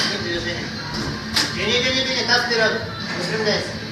Bine, bine, bine. Bine, bine, bine, stați pe rând. Îmi primesc.